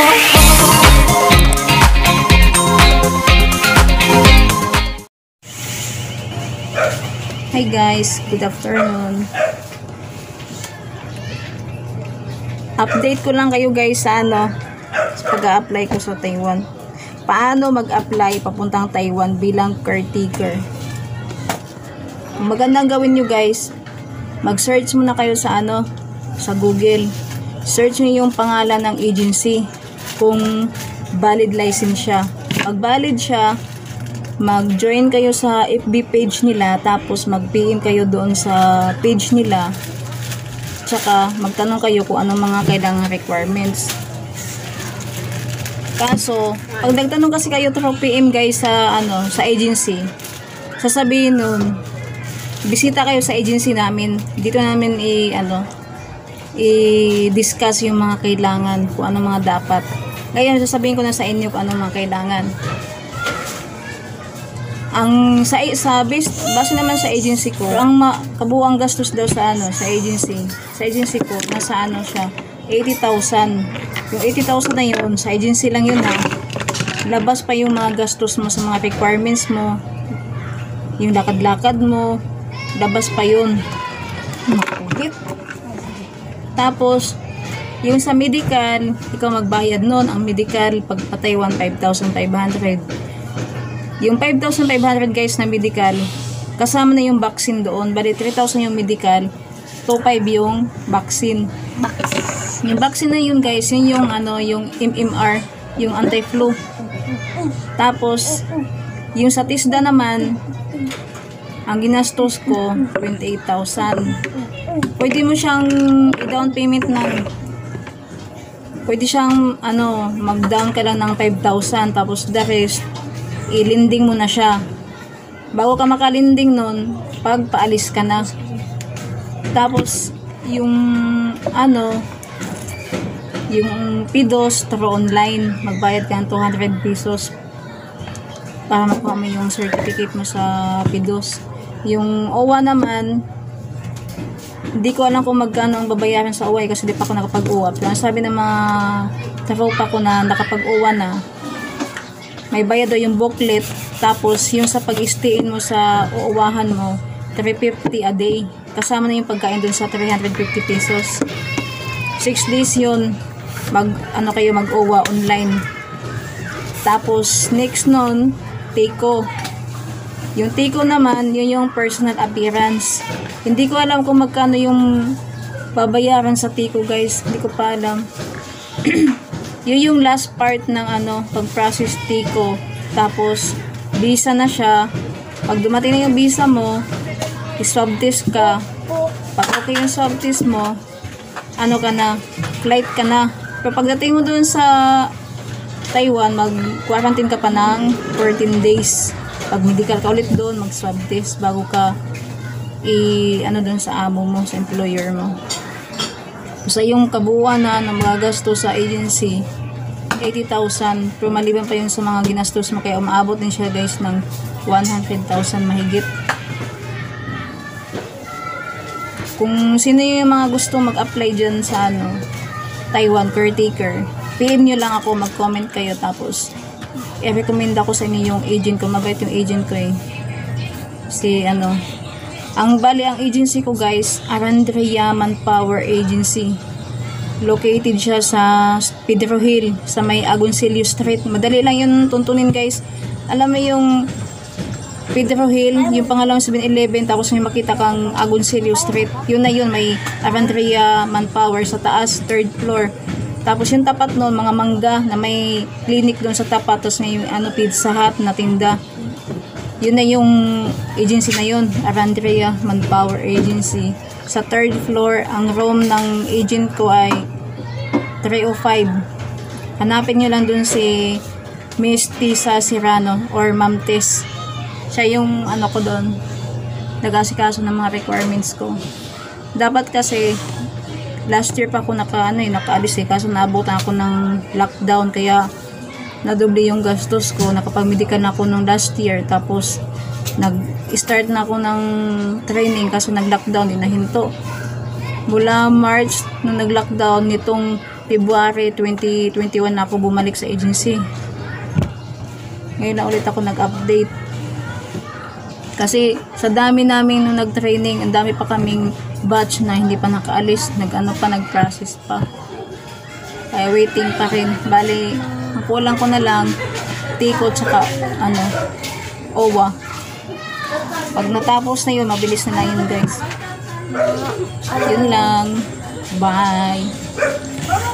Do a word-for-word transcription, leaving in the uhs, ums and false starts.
Hi guys, good afternoon. Update ko lang kayo guys sa ano, sa pag-a-apply ko sa Taiwan. Paano mag-apply papuntang Taiwan bilang caretaker? Magandang gawin nyo guys, mag-search muna kayo sa ano, sa Google. Search nyo yung pangalan ng agency kung valid license siya. Pag valid siya, mag-join kayo sa F B page nila, tapos mag-P M kayo doon sa page nila, tsaka magtanong kayo kung anong mga kailangan requirements. Kaso pag nagtanong kasi kayo through P M guys sa ano, sa agency, sasabihin nun, bisita kayo sa agency namin, dito namin i ano i-discuss yung mga kailangan, kung anong mga dapat. Ngayon sasabihin ko na sa inyo kung anong mga kailangan. Ang sa sa base, base naman sa agency ko, ang ma, kabuuang gastos daw sa ano, sa agency. Sa agency ko nasa ano siya, eighty thousand. Yung eighty thousand na yun, sa agency lang yun ha. Labas pa yung mga gastos mo sa mga requirements mo. Yung lakad-lakad mo, labas pa yun. Makukit. Tapos yung sa medical, ikaw magbayad nun. Ang medical pagpatay five thousand five hundred. Yung five thousand five hundred guys na medical, kasama na yung vaccine doon. Bali three thousand yung medical, two thousand five yung vaccine. Yung vaccine na yun guys, yun yung ano, yung M M R, yung anti-flu. Tapos yung sa TISDA naman, ang ginastos ko twenty-eight thousand. Pwede mo siyang i-down payment ng pwede siyang ano, mag-down ka lang ng five thousand, tapos the rest ilinding mo na siya. Bago ka makalinding nun, pag paalis ka na. Tapos yung ano, yung P D O S through online, magbayad ka ng two hundred pesos para makuha mo yung certificate mo sa P D O S. Yung O W A naman, hindi ko alam kung magkano ang babayaran sa O W A kasi di pa ako nakapag-O W A. Pero sabi ng mga tropa ko na nakapag-O W A na, may bayad daw yung booklet, tapos yung sa pag-stayin mo sa uuwahan mo, three fifty a day. Kasama na yung pagkain dun sa three hundred fifty pesos. six days yun, mag, ano kayo, mag-O W A online. Tapos, next nun, TICO. Yung TICO naman, yun yung personal appearance. Hindi ko alam kung magkano yung babayaran sa TICO guys. Hindi ko pa alam. Yun yung last part ng ano, pag-process TICO. Tapos, visa na siya. Pag dumating na yung visa mo, i-swab test ka. Pag okay yung swab test mo, ano ka na, flight ka na. Pero pagdating mo dun sa Taiwan, mag-quarantine ka pa ng fourteen days. Pag medical ka ulit dun, mag-swab test bago ka i, ano dun sa amo mo, sa employer mo. Sa yung kabuuan na ng mga gasto sa agency, eighty thousand. Pero maliban pa yun sa mga ginastos mo, kaya umaabot din siya guys ng one hundred thousand mahigit. Kung sino yung mga gusto mag-apply dyan sa ano, Taiwan caretaker, P M nyo lang ako, mag-comment kayo, tapos i-recommend ako sa inyo yung agent ko. Mabait yung agent ko eh. Si ano, ang bali ang agency ko guys, Arandrea Manpower Agency. Located siya sa Pedro Hill, sa may Agoncillo Street. Madali lang yun tuntunin guys. Alam mo yung Pedro Hill, yung pangalawang seven eleven, tapos may makita kang Agoncillo Street. Yun na yun, may Arandrea Manpower sa taas, third floor. Tapos yung tapat nun, mga mangga na may clinic doon sa tapat, tapos may ano, Pizza Hut na tinda. Yun na yung agency na yun, Arandrea Manpower Agency. Sa third floor, ang room ng agent ko ay three oh five. Hanapin nyo lang dun si Miss Tisa Serrano or Ma'am Tess. Siya yung ano ko dun, nag-asikaso ng mga requirements ko. Dapat kasi last year pa ako naka, ano, eh, nakaalis eh, kaso naabutan ako ng lockdown, kaya nadoble yung gastos ko. Nakapag-medical na ako nung last year, tapos nag-start na ako ng training kaso nag-lockdown din, nahinto. Mula March nung nag-lockdown nitong February twenty twenty-one na ako bumalik sa agency. Ngayon na ulit ako nag-update. Kasi sa dami namin nung nag-training, ang dami pa kaming batch na hindi pa nakaalis, nag-ano pa, nag-process pa. Kaya waiting pa rin. Bali, ang kulang ko na lang, T-code tsaka ano, O W A. Pag natapos na yun, mabilis na lang yun guys. Yun lang. Bye.